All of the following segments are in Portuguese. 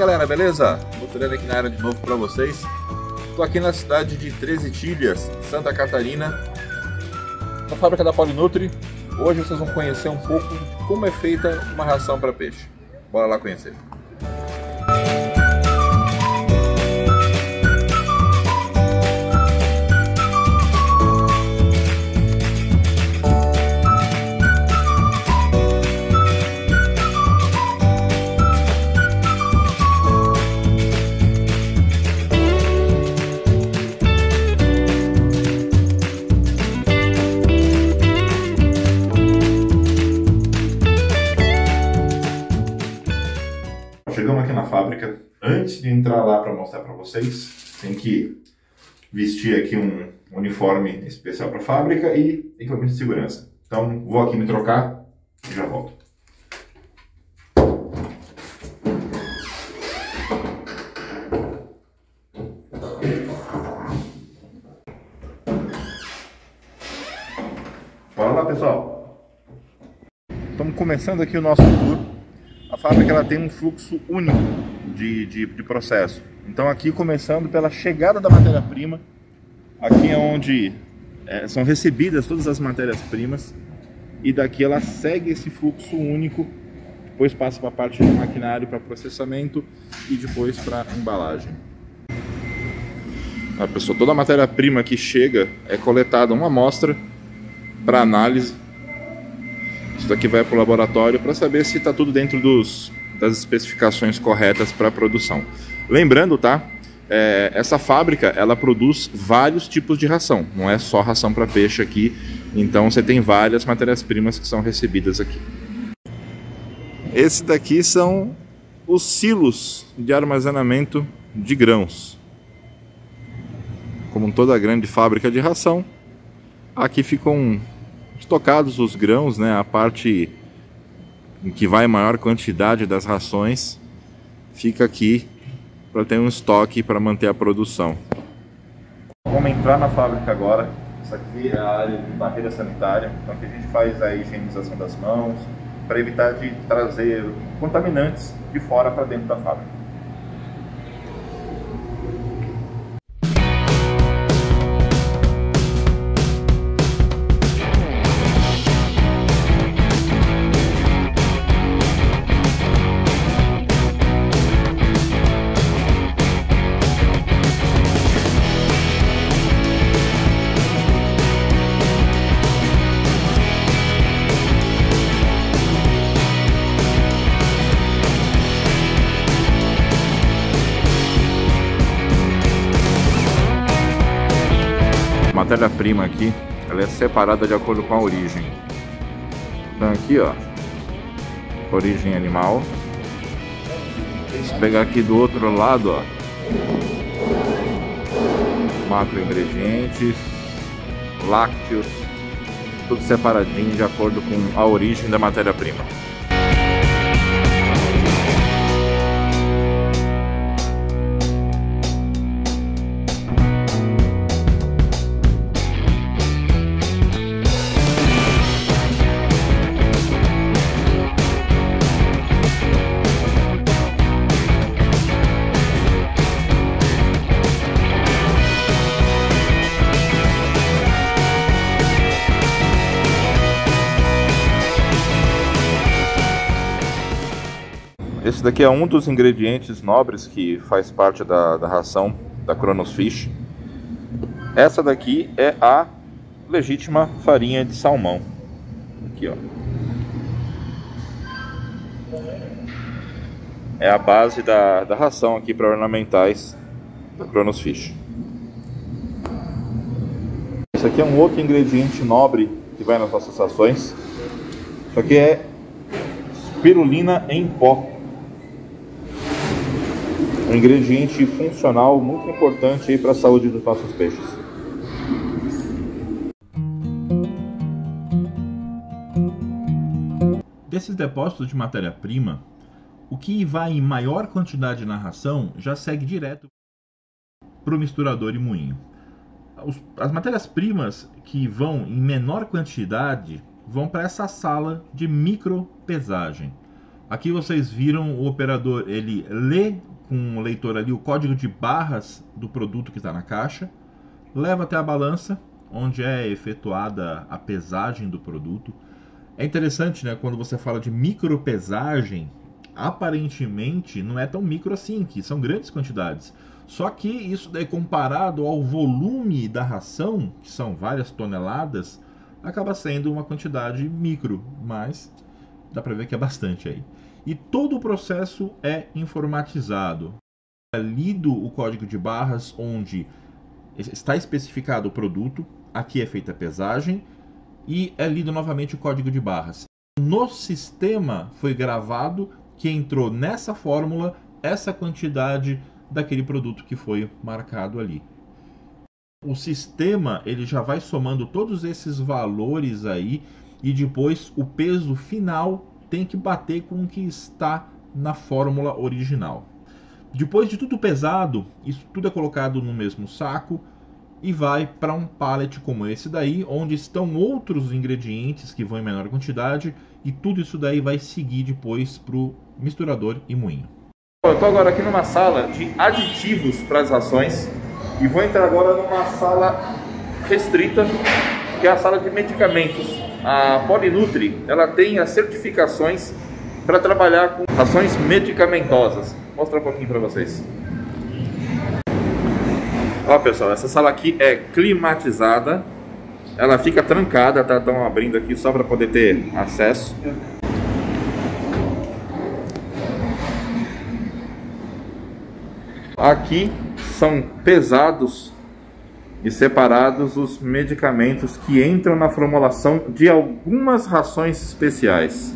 galera, beleza? Motorando aqui na área de novo para vocês. Estou aqui na cidade de Três Itilhas, Santa Catarina, na fábrica da Polinutri. Hoje vocês vão conhecer um pouco de como é feita uma ração para peixe. Bora lá conhecer. Chegamos aqui na fábrica. Antes de entrar lá para mostrar para vocês, tem que vestir aqui um uniforme especial para a fábrica e equipamento de segurança. Então vou aqui me trocar e já volto. Bora lá, pessoal. Estamos começando aqui o nosso tour. A fábrica ela tem um fluxo único de processo. Então aqui começando pela chegada da matéria-prima, aqui é onde são recebidas todas as matérias-primas e daqui ela segue esse fluxo único, depois passa para a parte do maquinário para processamento e depois para embalagem. Pessoal, toda a matéria-prima que chega é coletada uma amostra para análise. Isso daqui vai para o laboratório para saber se está tudo dentro das especificações corretas para a produção. Lembrando, tá? Essa fábrica ela produz vários tipos de ração, não é só ração para peixe aqui. Então você tem várias matérias-primas que são recebidas aqui. Esse daqui são os silos de armazenamento de grãos. Como toda grande fábrica de ração, aqui ficam estocados os grãos, né? A parte em que vai maior quantidade das rações fica aqui para ter um estoque para manter a produção. Vamos entrar na fábrica agora. Essa aqui é a área de barreira sanitária, então aqui a gente faz a higienização das mãos para evitar de trazer contaminantes de fora para dentro da fábrica. A matéria-prima aqui, ela é separada de acordo com a origem. Então aqui, ó, origem animal. Se pegar aqui do outro lado, ó, macroingredientes, lácteos, tudo separadinho de acordo com a origem da matéria-prima. Esse daqui é um dos ingredientes nobres que faz parte da ração da Kronos Fish. Essa daqui é a legítima farinha de salmão. Aqui, ó. É a base da ração aqui para ornamentais da Kronos Fish. Esse aqui é um outro ingrediente nobre que vai nas nossas rações. Isso aqui é espirulina em pó. Um ingrediente funcional muito importante para a saúde dos nossos peixes. Desses depósitos de matéria-prima, o que vai em maior quantidade na ração já segue direto para o misturador e moinho. As matérias-primas que vão em menor quantidade vão para essa sala de micropesagem. Aqui vocês viram o operador, ele lê com o leitor ali o código de barras do produto que está na caixa, leva até a balança, onde é efetuada a pesagem do produto. É interessante, né, quando você fala de micropesagem, aparentemente não é tão micro assim, que são grandes quantidades. Só que isso daí comparado ao volume da ração, que são várias toneladas, acaba sendo uma quantidade micro, mas dá para ver que é bastante aí. E todo o processo é informatizado. É lido o código de barras onde está especificado o produto, aqui é feita a pesagem e é lido novamente o código de barras. No sistema foi gravado que entrou nessa fórmula essa quantidade daquele produto que foi marcado ali. O sistema ele já vai somando todos esses valores aí e depois o peso final tem que bater com o que está na fórmula original. Depois de tudo pesado, isso tudo é colocado no mesmo saco e vai para um pallet como esse daí, onde estão outros ingredientes que vão em menor quantidade e tudo isso daí vai seguir depois para o misturador e moinho. Eu estou agora aqui numa sala de aditivos para as rações e vou entrar agora numa sala restrita, que é a sala de medicamentos. A Polinutri, ela tem as certificações para trabalhar com rações medicamentosas. Vou mostrar um pouquinho para vocês. Ó pessoal, essa sala aqui é climatizada, ela fica trancada, tá? Estão abrindo aqui só para poder ter acesso. Aqui são pesados e separados os medicamentos que entram na formulação de algumas rações especiais.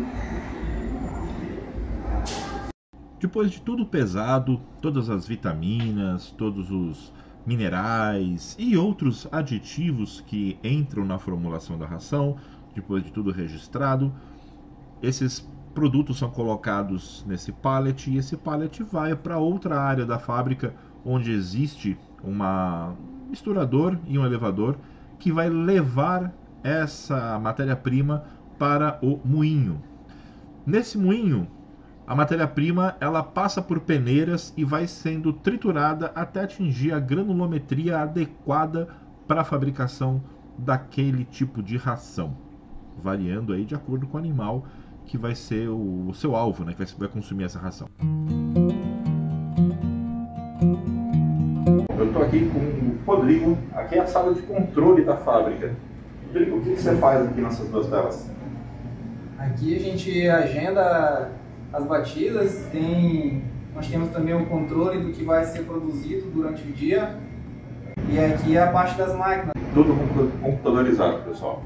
Depois de tudo pesado, todas as vitaminas, todos os minerais e outros aditivos que entram na formulação da ração, depois de tudo registrado, esses produtos são colocados nesse pallet e esse pallet vai para outra área da fábrica onde existe um misturador e um elevador que vai levar essa matéria-prima para o moinho. Nesse moinho, a matéria-prima ela passa por peneiras e vai sendo triturada até atingir a granulometria adequada para a fabricação daquele tipo de ração, variando aí de acordo com o animal que vai ser o seu alvo, né, que vai consumir essa ração. Eu estou aqui com o Rodrigo, aqui é a sala de controle da fábrica. Rodrigo, o que você faz aqui nessas duas telas? Aqui a gente agenda as batidas, nós temos também o controle do que vai ser produzido durante o dia e aqui é a parte das máquinas. Tudo computadorizado, pessoal.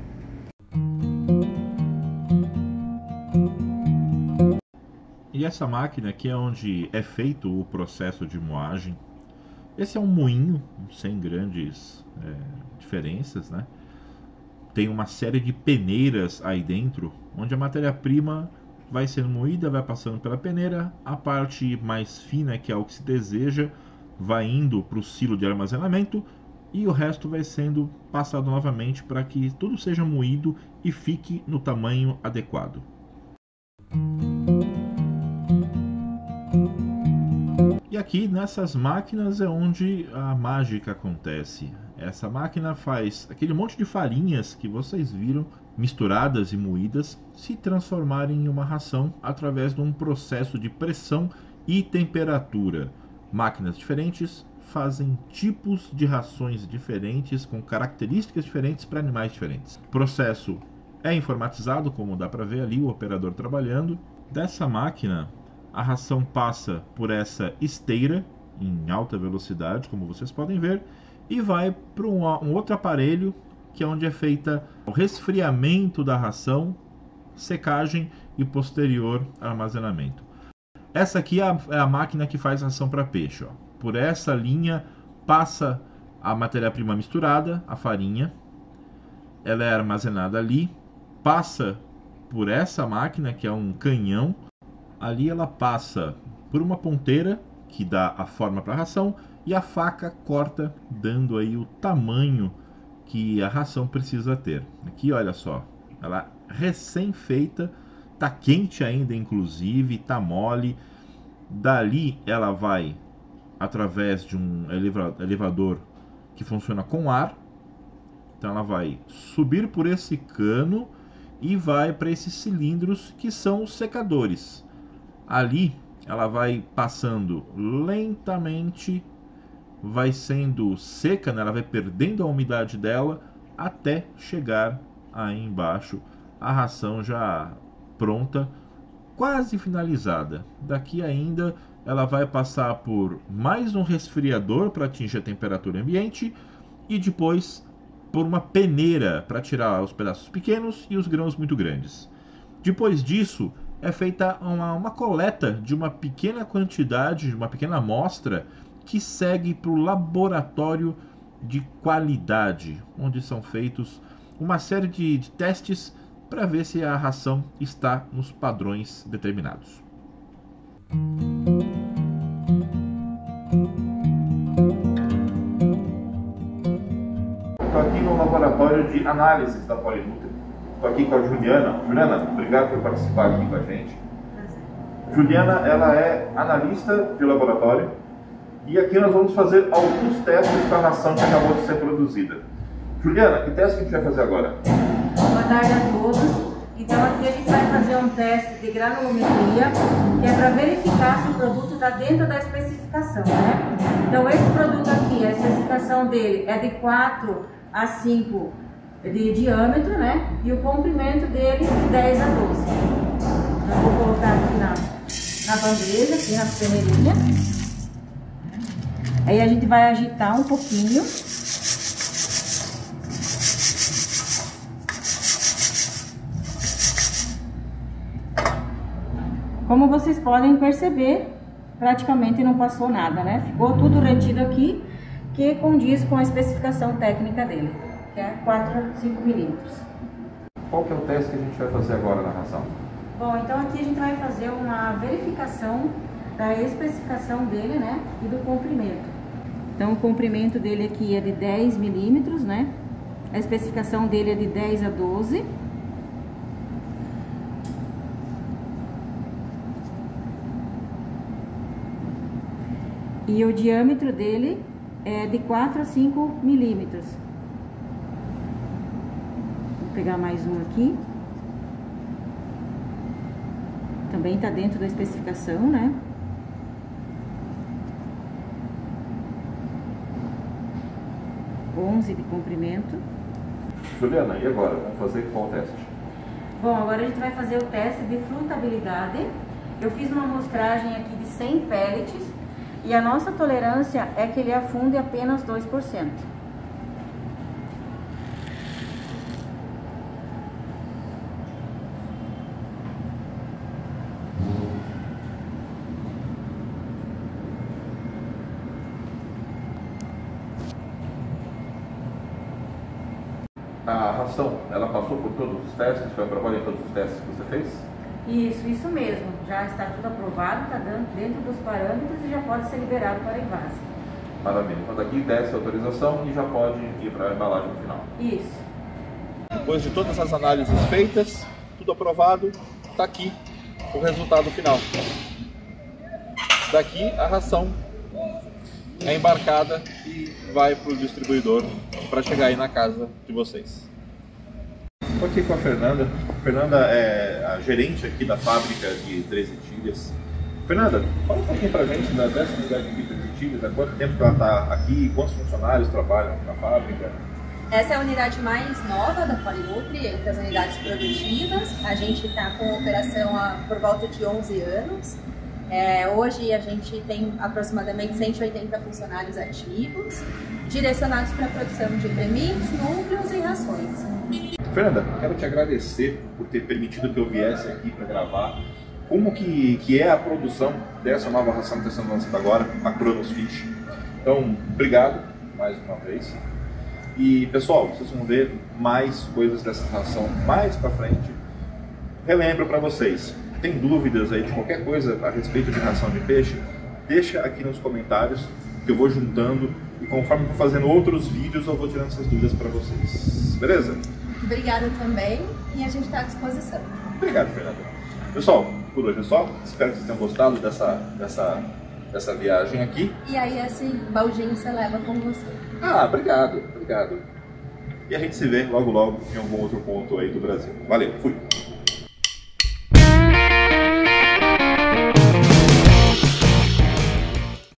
E essa máquina aqui é onde é feito o processo de moagem. Esse é um moinho sem grandes diferenças, né? Tem uma série de peneiras aí dentro, onde a matéria-prima vai sendo moída, vai passando pela peneira, a parte mais fina, que é o que se deseja, vai indo para o silo de armazenamento e o resto vai sendo passado novamente para que tudo seja moído e fique no tamanho adequado. E aqui nessas máquinas é onde a mágica acontece. Essa máquina faz aquele monte de farinhas que vocês viram misturadas e moídas se transformarem em uma ração através de um processo de pressão e temperatura. Máquinas diferentes fazem tipos de rações diferentes com características diferentes para animais diferentes. O processo é informatizado, como dá para ver ali o operador trabalhando. Dessa máquina a ração passa por essa esteira em alta velocidade, como vocês podem ver, e vai para um outro aparelho, que é onde é feita o resfriamento da ração, secagem e posterior armazenamento. Essa aqui é a máquina que faz ração para peixe. Ó. Por essa linha passa a matéria-prima misturada, a farinha, ela é armazenada ali, passa por essa máquina, que é um canhão. Ali ela passa por uma ponteira que dá a forma para a ração e a faca corta, dando aí o tamanho que a ração precisa ter. Aqui olha só, ela recém feita, tá quente ainda inclusive, tá mole Dali ela vai através de um elevador que funciona com ar. Então ela vai subir por esse cano e vai para esses cilindros que são os secadores. Ali ela vai passando lentamente, vai sendo seca, né? Ela vai perdendo a umidade dela até chegar aí embaixo a ração já pronta, quase finalizada. Daqui ainda ela vai passar por mais um resfriador para atingir a temperatura ambiente e depois por uma peneira para tirar os pedaços pequenos e os grãos muito grandes. Depois disso é feita uma coleta de uma pequena quantidade, de uma pequena amostra que segue para o laboratório de qualidade, onde são feitos uma série de testes para ver se a ração está nos padrões determinados. Estou aqui no laboratório de análises da Polinutri. Estou aqui com a Juliana. Juliana, obrigado por participar aqui com a gente. Juliana, ela é analista de laboratório e aqui nós vamos fazer alguns testes para a ração que acabou de ser produzida. Juliana, que teste que a gente vai fazer agora? Boa tarde a todos. Então aqui a gente vai fazer um teste de granulometria, que é para verificar se o produto está dentro da especificação, né? Então esse produto aqui, a especificação dele é de 4 a 5 de diâmetro, né? E o comprimento dele de 10 a 12. Então vou colocar aqui na bandeja, aqui na peneirinha. Aí a gente vai agitar um pouquinho. Como vocês podem perceber, praticamente não passou nada, né? Ficou tudo retido aqui, que condiz com a especificação técnica dele, que é 4 a 5 milímetros. Qual que é o teste que a gente vai fazer agora na ração? Bom, então aqui a gente vai fazer uma verificação da especificação dele, né? E do comprimento. Então o comprimento dele aqui é de 10 milímetros, né? A especificação dele é de 10 a 12. E o diâmetro dele é de 4 a 5 milímetros. Vou pegar mais um aqui. Também está dentro da especificação, né? (11 de comprimento). Juliana, e agora? Vamos fazer qual teste? Bom, agora a gente vai fazer o teste de frutabilidade. Eu fiz uma amostragem aqui de 100 pellets. E a nossa tolerância é que ele afunde apenas 2%. A ração, ela passou por todos os testes? Foi aprovada em todos os testes que você fez? Isso mesmo. Já está tudo aprovado, está dentro dos parâmetros e já pode ser liberado para invase. Maravilha. Então daqui desce a autorização e já pode ir para a embalagem no final. Isso. Depois de todas as análises feitas, tudo aprovado, está aqui o resultado final. Daqui a ração é embarcada e vai para o distribuidor para chegar aí na casa de vocês. Estou aqui com a Fernanda. Fernanda é a gerente aqui da fábrica de 13 Tilhas. Fernanda, fala um pouquinho para a gente dessa unidade de 13 Tilhas, há quanto tempo que ela está aqui, quantos funcionários trabalham na fábrica? Essa é a unidade mais nova da Polinutri, entre as unidades produtivas. A gente está com operação por volta de 11 anos. Hoje a gente tem aproximadamente 180 funcionários ativos, direcionados para a produção de premix, núcleos e rações. Fernanda, quero te agradecer por ter permitido que eu viesse aqui para gravar. Como que é a produção dessa nova ração que está sendo lançada agora, a Kronos Fish. Então, obrigado mais uma vez. E pessoal, vocês vão ver mais coisas dessa ração mais para frente. Relembro para vocês, tem dúvidas aí de qualquer coisa a respeito de ração de peixe? Deixa aqui nos comentários que eu vou juntando e conforme eu vou fazendo outros vídeos eu vou tirando essas dúvidas para vocês. Beleza? Obrigada também e a gente está à disposição. Obrigado, Fernanda. Pessoal, por hoje é só. Espero que vocês tenham gostado dessa viagem aqui. E aí esse baldinho você leva com você. Ah, obrigado. E a gente se vê logo logo em algum outro ponto aí do Brasil. Valeu, fui!